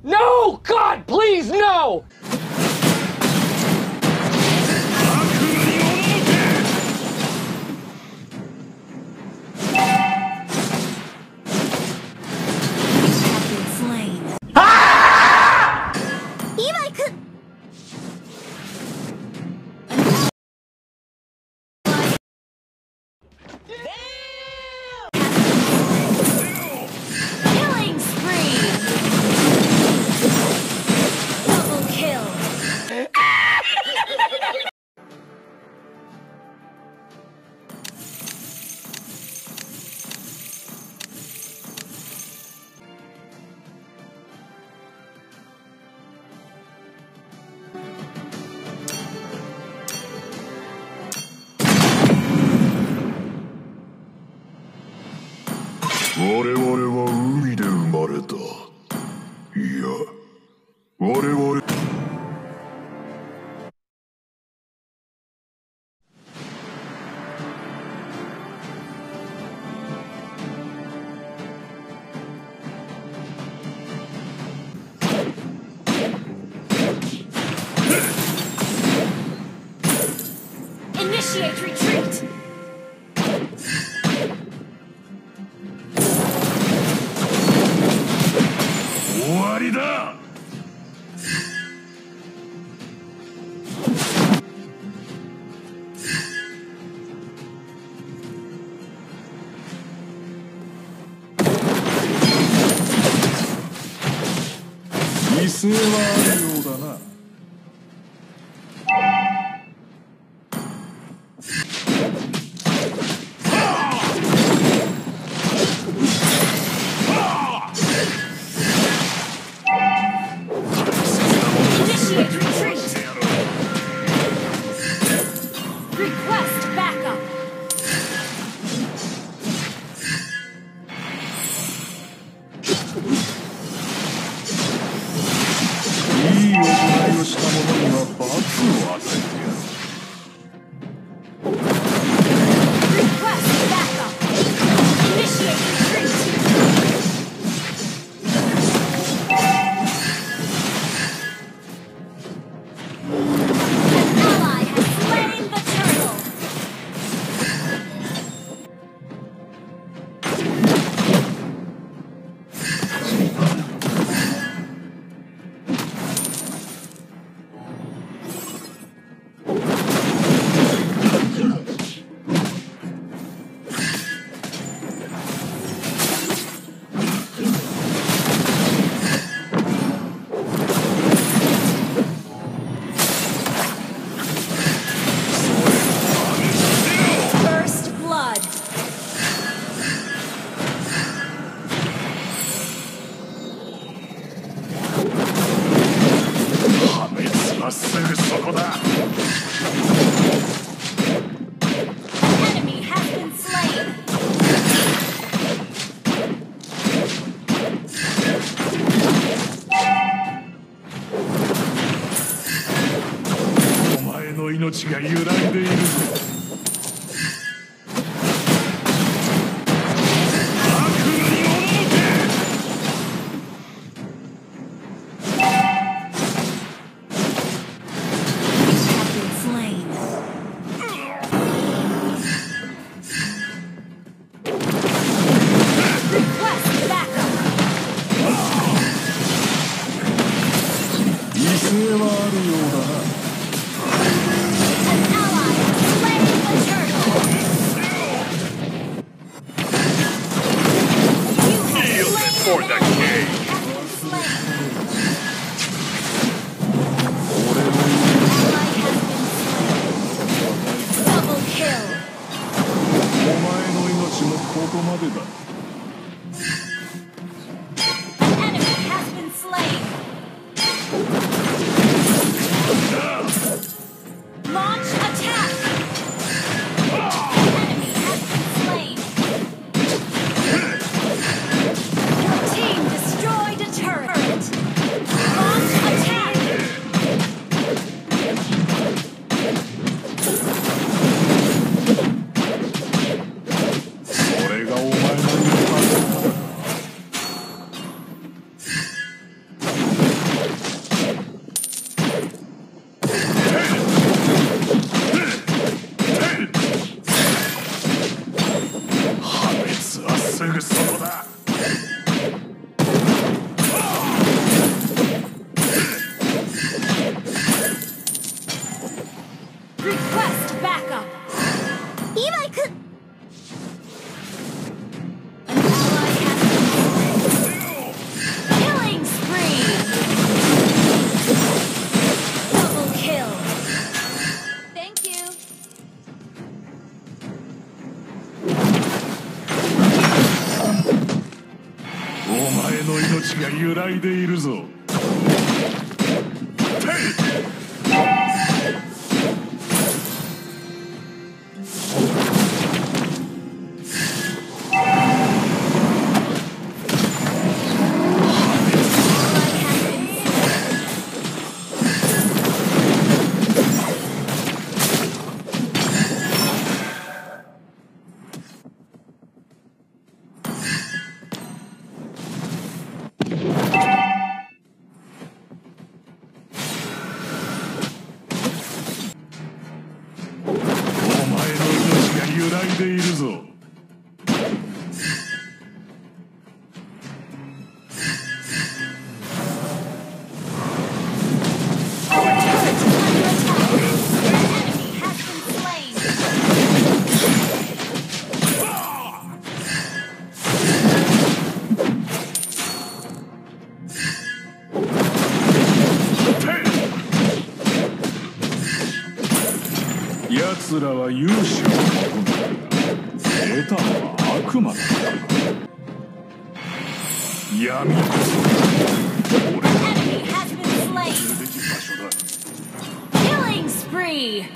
No! God, please, no! Killing spree! Double kill! 我々は海で生まれた。いや、我々。 Initiate retreat! 終わりだ。犠牲はあるようだな。 Request backup! いい行いをした者には罰を与えてやる。 Request backup! Initiate retreat! An ally has slain the turtle! すぐそこだ。 Enemy has been slain. お前の命が揺らいでいるぞ。 For the king! Double kill! お前の命もここまでだ。 Enemy has been slain! Launch attack! Enemy has been slain! Your team お前の命が揺らいでいるぞ。揺らいでいるぞ。奴らは勇者を求めるが、得たのは悪魔だ。闇こそ俺が来るべき場所だ。 Killing spree!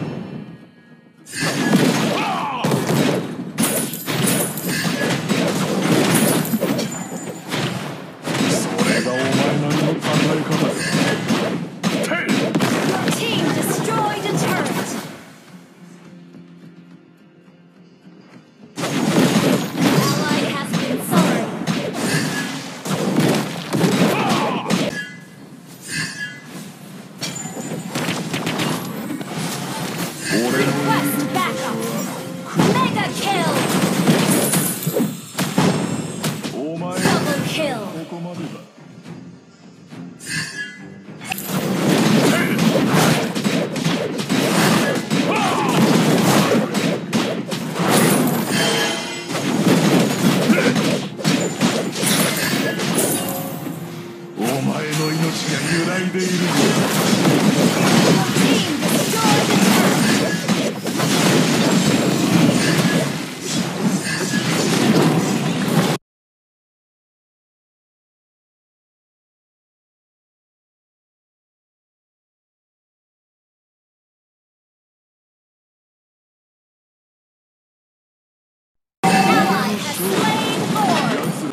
それがお前なりの考え方だ。 Your team destroyed a turret! Ally has been summoned. Request backup! Mega kill! お前 Double kill! ここまでだ。お前の命が揺らいでいるぞ。 Team destroyed a turret! Ally has slain Lord!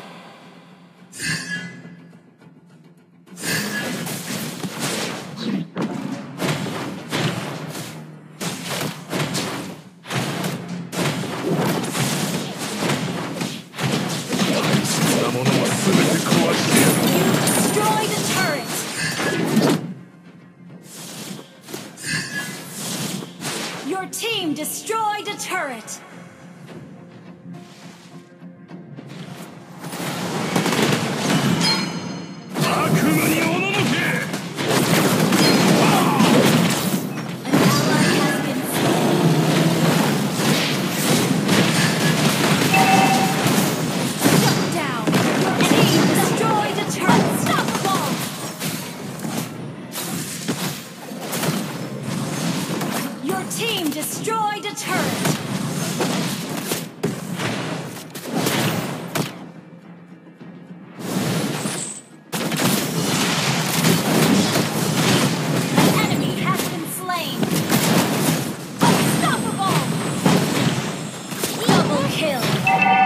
Destroyed a turret! Your team destroyed a turret! An ally has been shut down! Your team destroyed a turret! Unstoppable! Your team destroyed a turret! An enemy has been slain! Unstoppable! Double kill!